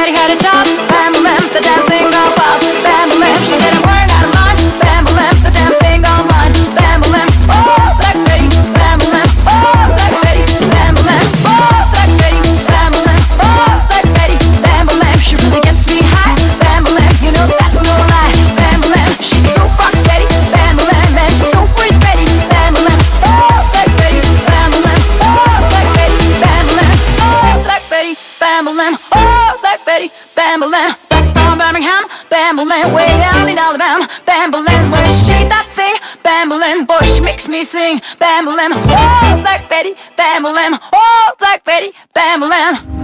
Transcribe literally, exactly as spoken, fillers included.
already had a job. Bam-a-lam, the damn thing gone wild. Bam-a-lam, she said I'm wearing out of line. Bam-a-lam, the damn thing gone blind. Bam-a-lam, oh, Black Betty. Bam-a-lam, oh, Black Betty. Bam-a-lam, oh, Black Betty. Bam-a-lam, oh, Black Betty. Bam-a-lam, she really gets me high. Bam-a-lam, you know that's no lie. Bam-a-lam, she's so rock steady. Bam-a-lam, man, she's so always ready. Bam-a-lam, oh, Black Betty. Bam-a-lam, oh, Black Betty. Bam-a-lam, oh, Black Betty. Bam-a-lam, oh, Black Betty. Bam-a-lam, back from Birmingham. Bam-a-lam, way down in Alabama. Bam-a-lam, when she shake that thing. Bam-a-lam, boy, she makes me sing. Bam-a-lam, oh, Black Betty. Bam-a-lam, oh, Black Betty. Bam-a-lam.